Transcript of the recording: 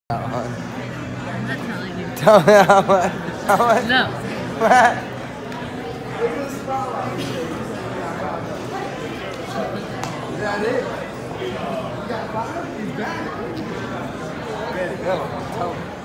I'm not telling you. Tell me how much. How much? No. What? Is that it? You got 5? He's back. Go. Tell me.